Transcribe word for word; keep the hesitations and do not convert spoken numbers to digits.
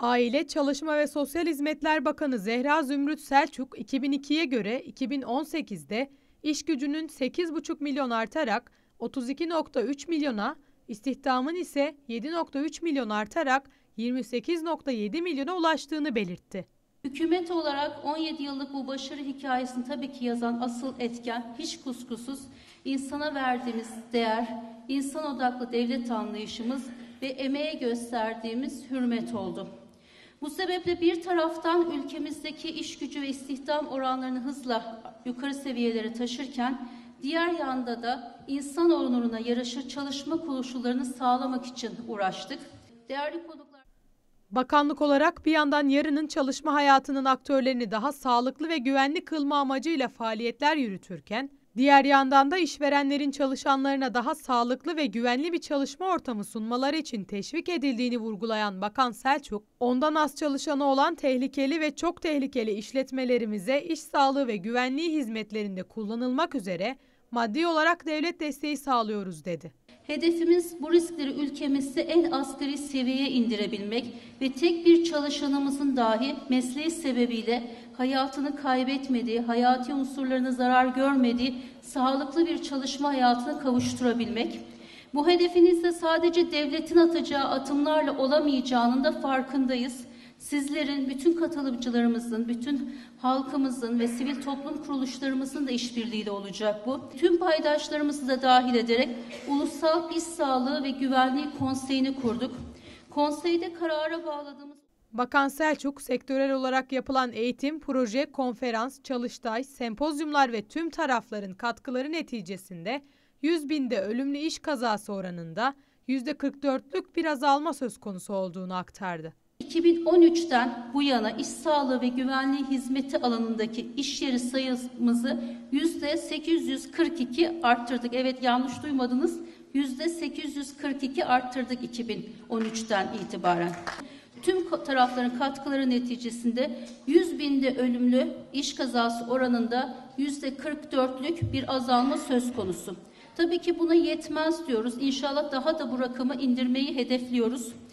Aile, Çalışma ve Sosyal Hizmetler Bakanı Zehra Zümrüt Selçuk, iki bin ikiye göre iki bin on sekizde iş gücünün sekiz buçuk milyon artarak otuz iki nokta üç milyona, istihdamın ise yedi nokta üç milyon artarak yirmi sekiz nokta yedi milyona ulaştığını belirtti. Hükümet olarak on yedi yıllık bu başarı hikayesini tabii ki yazan asıl etken hiç kuşkusuz insana verdiğimiz değer, insan odaklı devlet anlayışımız ve emeğe gösterdiğimiz hürmet oldu. Bu sebeple bir taraftan ülkemizdeki iş gücü ve istihdam oranlarını hızla yukarı seviyelere taşırken, diğer yanda da insan onuruna yaraşır çalışma koşullarını sağlamak için uğraştık. Değerli konuklar, Bakanlık olarak bir yandan yarının çalışma hayatının aktörlerini daha sağlıklı ve güvenli kılma amacıyla faaliyetler yürütürken, diğer yandan da işverenlerin çalışanlarına daha sağlıklı ve güvenli bir çalışma ortamı sunmaları için teşvik edildiğini vurgulayan Bakan Selçuk, ondan az çalışanı olan tehlikeli ve çok tehlikeli işletmelerimize iş sağlığı ve güvenliği hizmetlerinde kullanılmak üzere maddi olarak devlet desteği sağlıyoruz dedi. hedefimiz bu riskleri ülkemizde en asgari seviyeye indirebilmek ve tek bir çalışanımızın dahi mesleği sebebiyle hayatını kaybetmediği, hayati unsurlarına zarar görmediği sağlıklı bir çalışma hayatına kavuşturabilmek. Bu hedefinizde sadece devletin atacağı adımlarla olamayacağının da farkındayız. Sizlerin, bütün katılımcılarımızın, bütün halkımızın ve sivil toplum kuruluşlarımızın da işbirliğiyle olacak bu. Tüm paydaşlarımızı da dahil ederek Ulusal İş Sağlığı ve Güvenliği Konseyi'ni kurduk. Konseyde karara bağladığımız... Bakan Selçuk, sektörel olarak yapılan eğitim, proje, konferans, çalıştay, sempozyumlar ve tüm tarafların katkıları neticesinde yüz binde ölümlü iş kazası oranında yüzde kırk dörtlük bir azalma söz konusu olduğunu aktardı. iki bin on üçten bu yana iş sağlığı ve güvenliği hizmeti alanındaki iş yeri sayımızı yüzde sekiz yüz kırk iki arttırdık. Evet, yanlış duymadınız. yüzde sekiz yüz kırk iki arttırdık iki bin on üçten itibaren. Tüm tarafların katkıları neticesinde yüz binde ölümlü iş kazası oranında yüzde kırk dörtlük bir azalma söz konusu. Tabii ki buna yetmez diyoruz. İnşallah daha da bu rakamı indirmeyi hedefliyoruz.